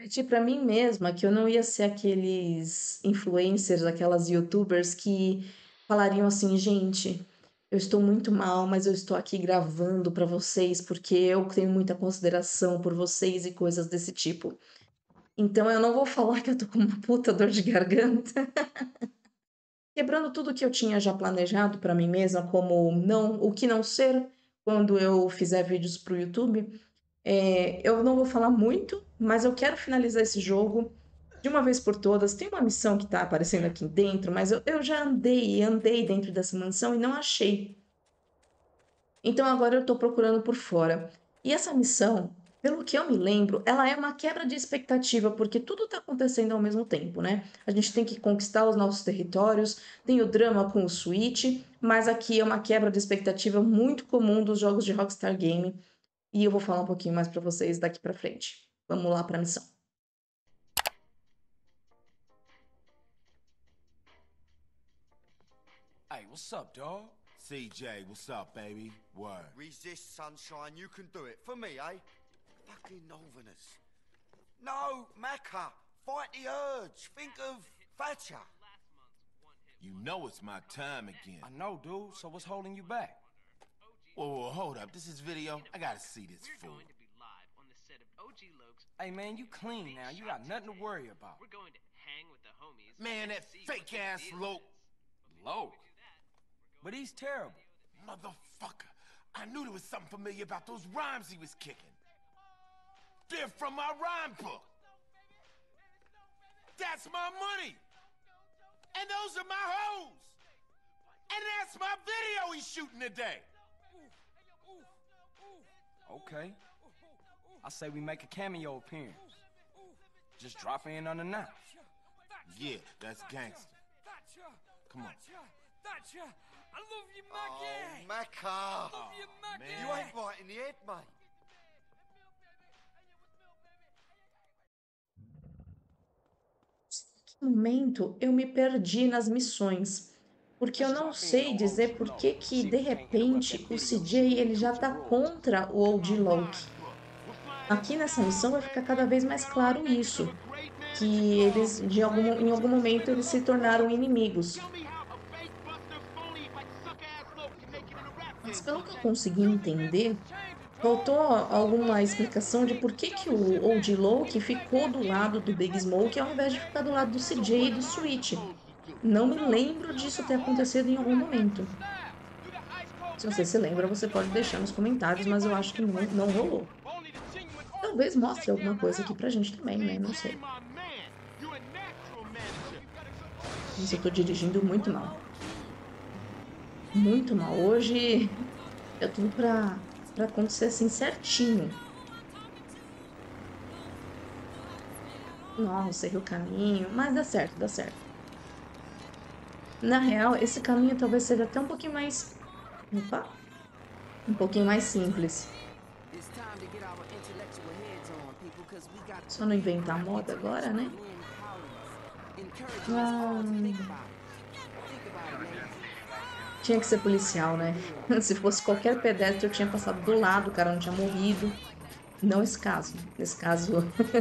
Prometi pra mim mesma que eu não ia ser aqueles influencers, aquelas youtubers que falariam assim: "Gente, eu estou muito mal, mas eu estou aqui gravando pra vocês, porque eu tenho muita consideração por vocês", e coisas desse tipo. Então eu não vou falar que eu tô com uma puta dor de garganta, quebrando tudo que eu tinha já planejado pra mim mesma, como não o que não ser quando eu fizer vídeos para o YouTube. Eu não vou falar muito, mas eu quero finalizar esse jogo de uma vez por todas. Tem uma missão que tá aparecendo aqui dentro, mas eu já andei dentro dessa mansão e não achei. Então agora eu tô procurando por fora. E essa missão, pelo que eu me lembro, ela é uma quebra de expectativa, porque tudo tá acontecendo ao mesmo tempo, né? A gente tem que conquistar os nossos territórios, tem o drama com o Switch, mas aqui é uma quebra de expectativa muito comum dos jogos de Rockstar Game. E eu vou falar um pouquinho mais pra vocês daqui pra frente. Vamos lá pra missão. Hey, what's up, dog? CJ, what's up, baby? Word. Resist, sunshine. You can do it. For me, eh? Fucking Northerners. No, Macca. Fight the urge. Think of Thatcher. You know it's my time again. I know, dude. So what's holding you back? Whoa, hold up. This is video. I gotta see this We're fool. going to be live on the set of OG Lokes. Hey, man, you clean now. You got nothing to worry about. We're going to hang with the homies. Man, and that see what the fake-ass deal Loke. is. Loke? But he's terrible. Motherfucker. I knew there was something familiar about those rhymes he was kicking. They're from my rhyme book. That's my money. And those are my hoes. And that's my video he's shooting today. Okay. I say we make a cameo appearance. Just drop in unannounced. Yeah, that's gangster. Come on. Thatcher! I love you, Oh, Maggie! Macca. Oh, You man. ain't right in the head, mate. No momento, eu me perdi nas missões, porque eu não sei dizer por que que, de repente, o CJ ele já tá contra o Old Loki. Aqui nessa missão vai ficar cada vez mais claro isso, que eles, em algum momento, eles se tornaram inimigos. Mas pelo que eu consegui entender, faltou alguma explicação de por que que o Old Loki ficou do lado do Big Smoke ao invés de ficar do lado do CJ e do Switch. Não me lembro disso ter acontecido em algum momento. Se você se lembra, você pode deixar nos comentários, mas eu acho que não rolou. Talvez mostre alguma coisa aqui pra gente também, né? Não sei. Mas eu tô dirigindo muito mal. Muito mal. Hoje eu tudo pra acontecer assim certinho. Nossa, errei o caminho, mas dá certo, dá certo. Na real, esse caminho talvez seja até um pouquinho mais... Opa! Um pouquinho mais simples. Só não inventar moda agora, né? Tinha que ser policial, né? Se fosse qualquer pedestre, eu tinha passado do lado, o cara não tinha morrido. Não esse caso. Nesse caso...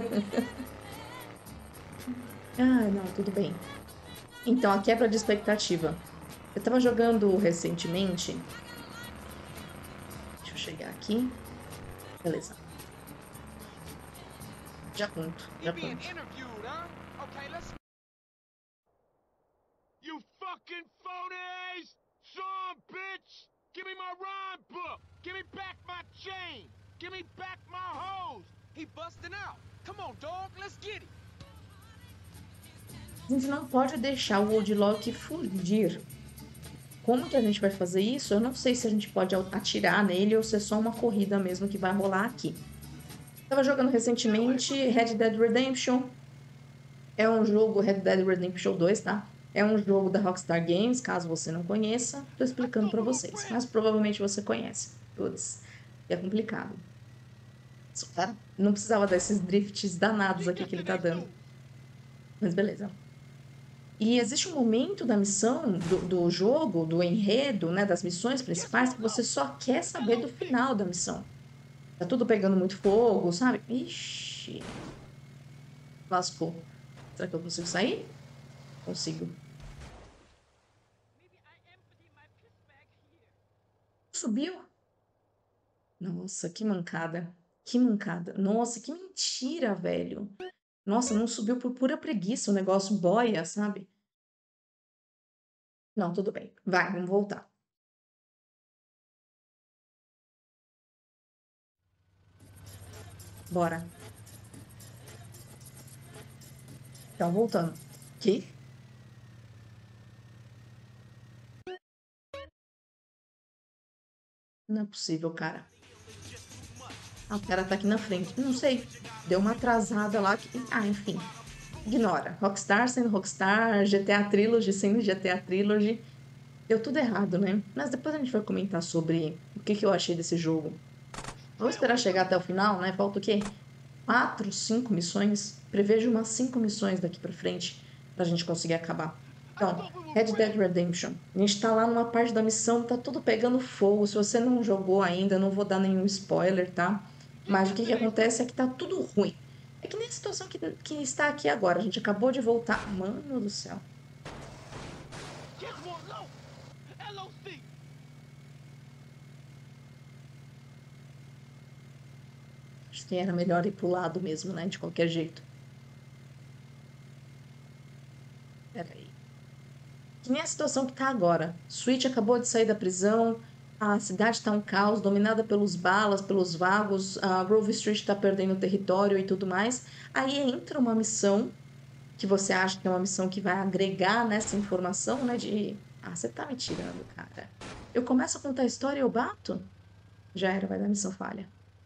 Ah, não, tudo bem. Então, a quebra de expectativa. Eu tava jogando recentemente. Deixa eu chegar aqui. Beleza. Já conto, já conto. You fucking phonies! Son, bitch! Give me my rhyme book! Give me back my chain! Give me back my hose! He busting out! Come on, dog, let's get it! A gente não pode deixar o Old Loki fugir. Como que a gente vai fazer isso? Eu não sei se a gente pode atirar nele ou se é só uma corrida mesmo que vai rolar aqui. Tava jogando recentemente Red Dead Redemption. É um jogo, Red Dead Redemption 2, tá? É um jogo da Rockstar Games, caso você não conheça. Tô explicando pra vocês, mas provavelmente você conhece. Putz, é complicado. Cara, não precisava desses drifts danados aqui que ele tá dando. Mas beleza. E existe um momento da missão, do jogo, do enredo, né, das missões principais, que você só quer saber do final da missão. Tá tudo pegando muito fogo, sabe? Ixi. Lascou. Será que eu consigo sair? Consigo. Subiu? Nossa, que mancada. Que mancada. Nossa, que mentira, velho. Nossa, não subiu por pura preguiça. O negócio boia, sabe? Não, tudo bem. Vai, vamos voltar. Bora. Então, voltando. Que? Não é possível, cara. Ah, o cara tá aqui na frente. Não sei. Deu uma atrasada lá que... Ah, enfim. Ignora. Rockstar sendo Rockstar, GTA Trilogy sendo GTA Trilogy. Deu tudo errado, né? Mas depois a gente vai comentar sobre o que eu achei desse jogo. Vou esperar chegar até o final, né? Falta o quê? 4, 5 missões. Prevejo umas 5 missões daqui pra frente pra gente conseguir acabar. Então, Red Dead Redemption. A gente tá lá numa parte da missão, tá tudo pegando fogo. Se você não jogou ainda, não vou dar nenhum spoiler, tá? Mas o que acontece é que tá tudo ruim. É que nem a situação que está aqui agora. A gente acabou de voltar. Mano do céu. Acho que era melhor ir pro lado mesmo, né? De qualquer jeito. Peraí. Que nem a situação que tá agora. Switch acabou de sair da prisão, a cidade tá um caos, dominada pelos balas, pelos vagos, a Grove Street tá perdendo território e tudo mais. Aí entra uma missão que você acha que é uma missão que vai agregar nessa informação, né? De. Ah, você tá me tirando, cara. Eu começo a contar a história e eu bato? Já era, vai dar missão falha.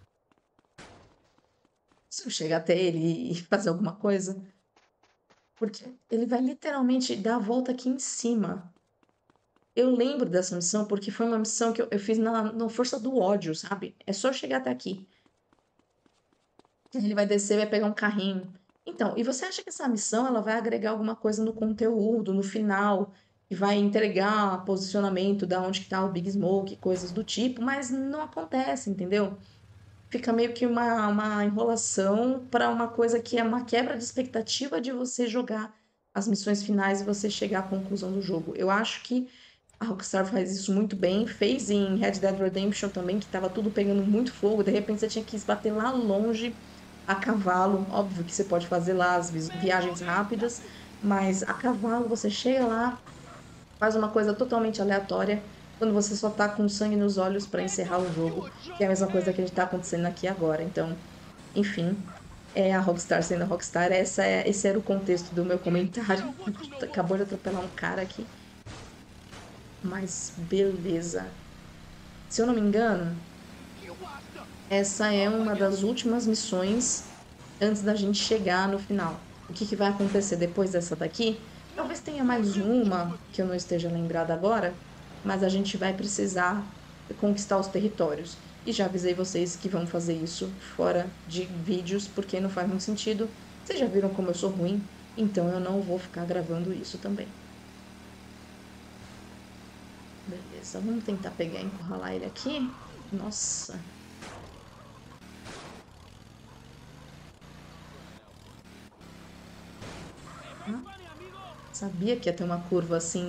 Se eu chegar até ele e fazer alguma coisa. Porque ele vai literalmente dar a volta aqui em cima. Eu lembro dessa missão porque foi uma missão que eu fiz na força do ódio, sabe? É só chegar até aqui. Ele vai descer, vai pegar um carrinho. Então, e você acha que essa missão ela vai agregar alguma coisa no conteúdo, no final, e vai entregar posicionamento da onde que tá o Big Smoke, coisas do tipo, mas não acontece, entendeu? Fica meio que uma enrolação para uma coisa que é uma quebra de expectativa de você jogar as missões finais e você chegar à conclusão do jogo. Eu acho que a Rockstar faz isso muito bem, fez em Red Dead Redemption também, que estava tudo pegando muito fogo, de repente você tinha que se bater lá longe a cavalo. Óbvio que você pode fazer lá as viagens rápidas, mas a cavalo você chega lá, faz uma coisa totalmente aleatória, quando você só tá com sangue nos olhos para encerrar o jogo, que é a mesma coisa que a gente tá acontecendo aqui agora. Então, enfim, é a Rockstar sendo a Rockstar. Esse era o contexto do meu comentário. Acabou de atropelar um cara aqui. Mas beleza. Se eu não me engano, essa é uma das últimas missões antes da gente chegar no final. O que vai acontecer depois dessa daqui? Talvez tenha mais uma que eu não esteja lembrada agora, mas a gente vai precisar conquistar os territórios. E já avisei vocês que vão fazer isso fora de vídeos, porque não faz muito sentido. Vocês já viram como eu sou ruim, então eu não vou ficar gravando isso também. Beleza, vamos tentar pegar e encurralar ele aqui. Nossa. Sabia que ia ter uma curva assim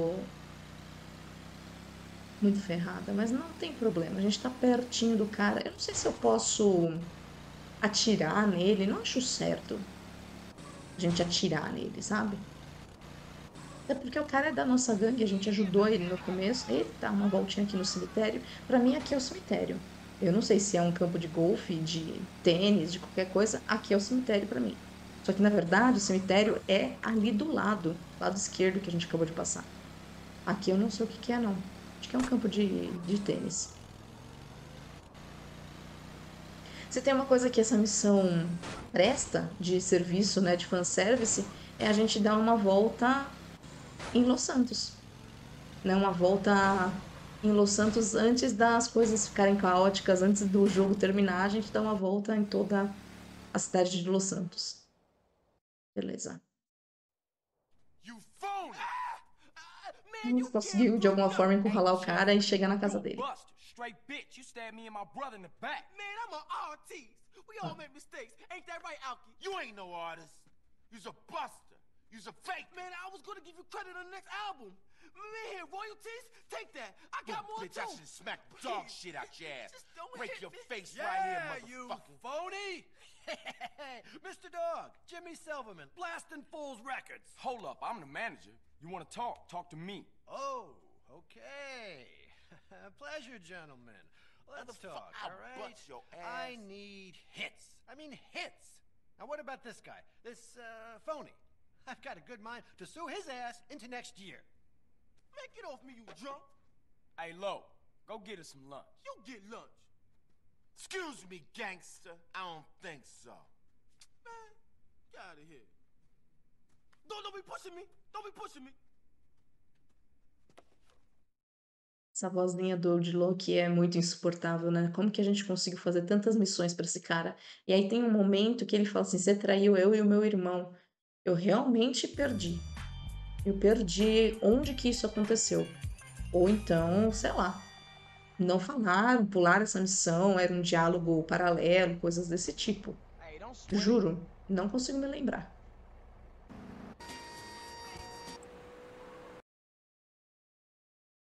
muito ferrada, mas não tem problema. A gente tá pertinho do cara. Eu não sei se eu posso atirar nele. Não acho certo a gente atirar nele, sabe? Até porque o cara é da nossa gangue, a gente ajudou ele no começo. Ele tá uma voltinha aqui no cemitério. Pra mim, aqui é o cemitério. Eu não sei se é um campo de golfe, de tênis, de qualquer coisa. Aqui é o cemitério pra mim. Só que, na verdade, o cemitério é ali do lado esquerdo que a gente acabou de passar. Aqui eu não sei o que é, não. Acho que é um campo de tênis. Se tem uma coisa que essa missão presta de serviço, né, de fanservice, é a gente dar uma volta em Los Santos. Né, uma volta em Los Santos antes das coisas ficarem caóticas, antes do jogo terminar, a gente dá uma volta em toda a cidade de Los Santos. Beleza. Conseguiu de alguma forma encurralar o cara e chegar na casa dele. Straight bitch, you stabbed me and my brother in the back. Man, I'm an artist. We all make mistakes. Ain't that right, Alki? You ain't no artist. You's a buster. You's a fake. Man, I was gonna give you credit on the next album. Man, royalties? Take that. I got more Bitch, too. I should smack dog shit out your ass. Just don't Break hit your me. face Yeah, right here, you motherfucker. phony! Mr. Dog, Jimmy Silverman, blasting Fools Records. Hold up, I'm the manager. You want to talk? Talk to me. Oh, okay. Pleasure, gentlemen. Let's talk, I'll all right? butt your I ass. need hits. I mean hits. Now what about this guy? This, phony? I've got a good mind to sue his ass into next year. Man, get off me, you drunk. Hey, Lo, go get us some lunch. You get lunch. Excuse me, gangster. I don't think so. Man, get out of here. Don't be pushing me. Don't be pushing me. Essa vozinha do Loki é muito insuportável, né? Como que a gente conseguiu fazer tantas missões pra esse cara? E aí tem um momento que ele fala assim: "Você traiu eu e o meu irmão". Eu realmente perdi. Eu perdi onde que isso aconteceu. Ou então, sei lá, não falaram, pularam essa missão, era um diálogo paralelo, coisas desse tipo. Hey, don't sweat it. Juro, não consigo me lembrar.